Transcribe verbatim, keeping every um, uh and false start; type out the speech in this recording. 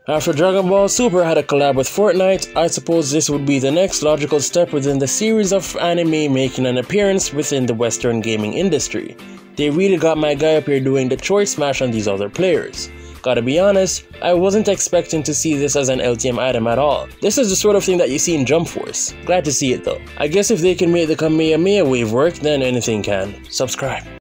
After Dragon Ball Super had a collab with Fortnite, I suppose this would be the next logical step within the series of anime making an appearance within the Western gaming industry. They really got my guy up here doing the choice smash on these other players. Gotta be honest, I wasn't expecting to see this as an L T M item at all. This is the sort of thing that you see in Jump Force. Glad to see it though. I guess if they can make the Kamehameha wave work, then anything can. Subscribe.